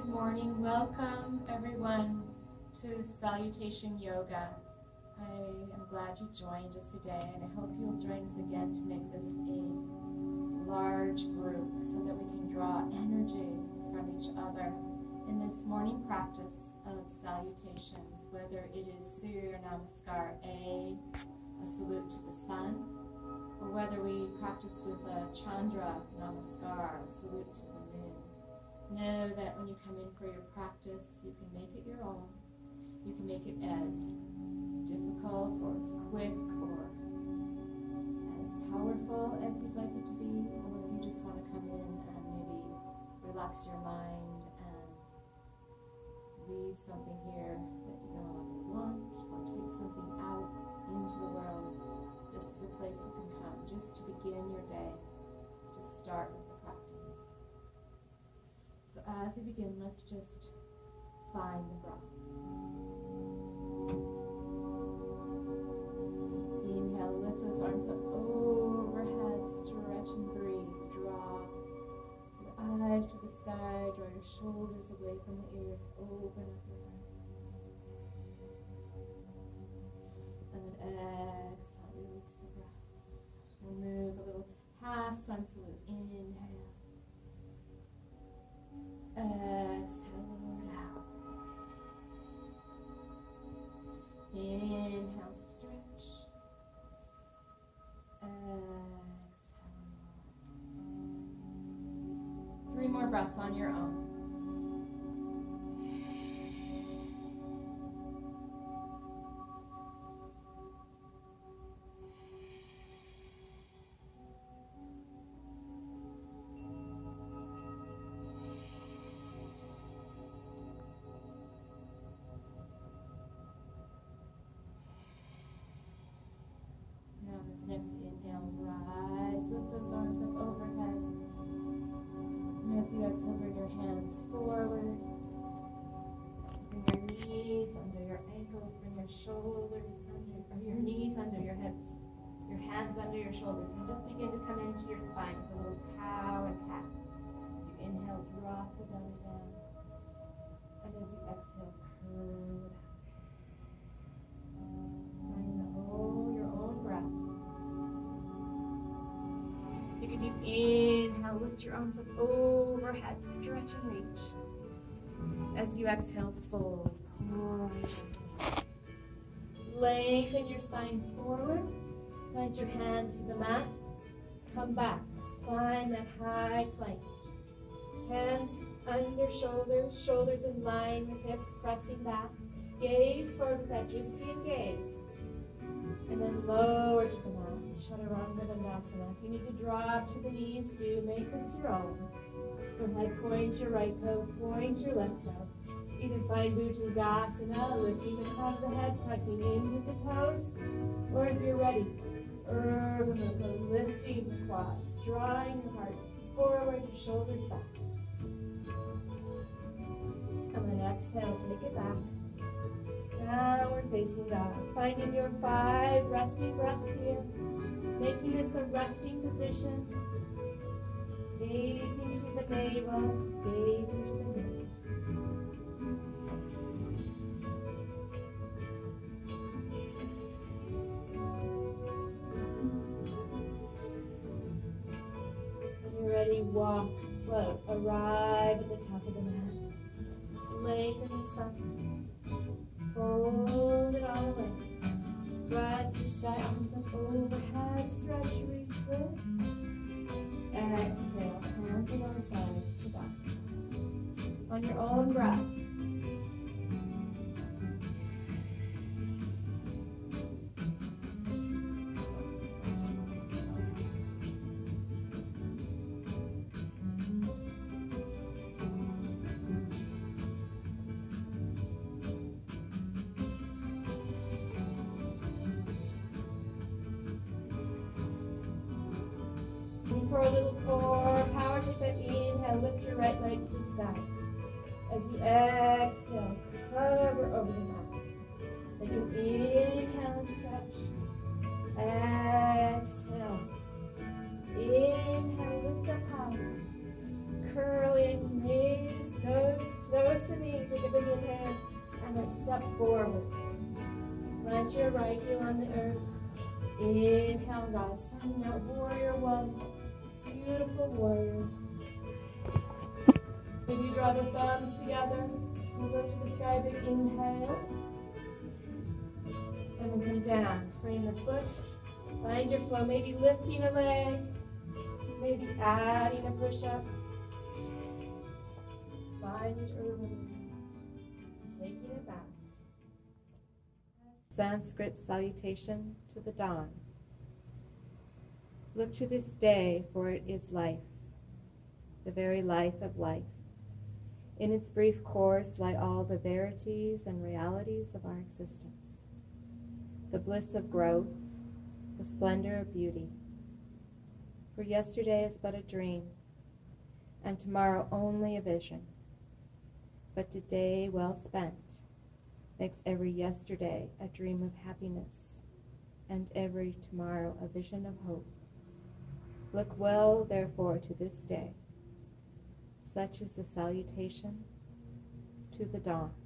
Good morning. Welcome everyone to Salutation Yoga. I am glad you joined us today, and I hope you'll join us again to make this a large group so that we can draw energy from each other in this morning practice of salutations, whether it is Surya Namaskar, a salute to the sun, or whether we practice with a Chandra Namaskar, a salute to the moon. Know that when you come in for your practice, you can make it your own. You can make it as difficult or as quick or as powerful as you'd like it to be, or if you just want to come in and maybe relax your mind and leave something here that you no longer want, or take something out into the world, this is the place you can come just to begin your day, to start with the practice. So as we begin, let's just find the breath. Inhale, lift those arms up overhead, stretch and breathe. Draw your eyes to the sky, draw your shoulders away from the ears, open up your heart. And then exhale, release the breath. We'll move a little half sun salute. Inhale. Exhale, out. Inhale, stretch. Exhale. 3 more breaths on your own. Next inhale, rise, lift those arms up overhead. And as you exhale, bring your hands forward. Bring your knees under your ankles, bring your shoulders under, or your knees under your hips, your hands under your shoulders. And just begin to come into your spine with a little cow and cat. As you inhale, drop the belly down. And as you exhale, curl it out. Finding your own breath. Take a deep inhale, lift your arms up overhead, stretch and reach. As you exhale, fold. Lengthen your spine forward. Plant your hands to the mat. Come back. Find that high plank. Hands under shoulders, shoulders in line with hips, pressing back. Gaze forward with that Dristian gaze. And then lower to the mat. Chaturanga Dandasana. If you need to drop to the knees, do make this your own. Go ahead, point your right toe, point your left toe. Either find Bhujangasana, lifting the crown of the head, pressing into the toes, or if you're ready, Urdhva, lifting the quads, drawing the heart forward, your shoulders back. And then exhale, take it back. Downward facing dog. Finding your 5 resting breaths here. Making this a resting position. Gazing to the navel, gazing to the knees. When you're ready, walk, float, arrive at the top of the mat. Lengthen the spine. Fold it all away. Rise to the sky, arms up overhead, stretch, reach, lift. Exhale, hands alongside, Tadasana. On your own breath. For a little core power, take that inhale, lift your right leg to the sky. As you exhale, hover over the mat. Take an inhale and stretch. Exhale. Inhale, lift up high. Curling knees, nose forward. Plant your right heel on the earth. Inhale, rise. Finding that warrior one. Beautiful warrior. Maybe draw the thumbs together. And look to the sky. Big inhale. And then come down. Frame the foot. Find your flow. Maybe lifting a leg. Maybe adding a push-up. Find your rhythm. Taking it back. Sanskrit salutation to the dawn. Look to this day, for it is life, the very life of life. In its brief course lie all the verities and realities of our existence. The bliss of growth, the splendor of beauty. For yesterday is but a dream, and tomorrow only a vision. But today well spent makes every yesterday a dream of happiness, and every tomorrow a vision of hope. Look well, therefore, to this day. Such is the salutation to the dawn.